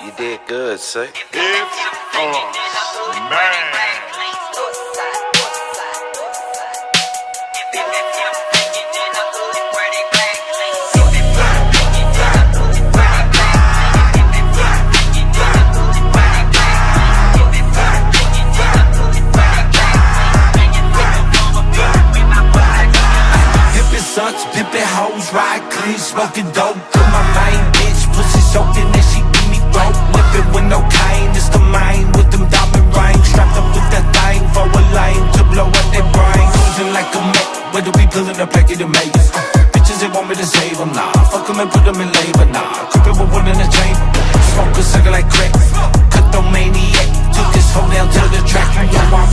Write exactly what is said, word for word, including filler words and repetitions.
You did good, sir. It's a man. Sucks, pimpin' hoes, ride clean, smoking dope. Put my main bitch, pussy soaking, and she give me rope. Living with no cane, it's the main with them diamond rings. Strapped up with that thing for a lane to blow up their brain. Cruising like a Comet, whether we pillin' a pack of the mates. uh, Bitches, they want me to save them, nah. Fuck them and put them in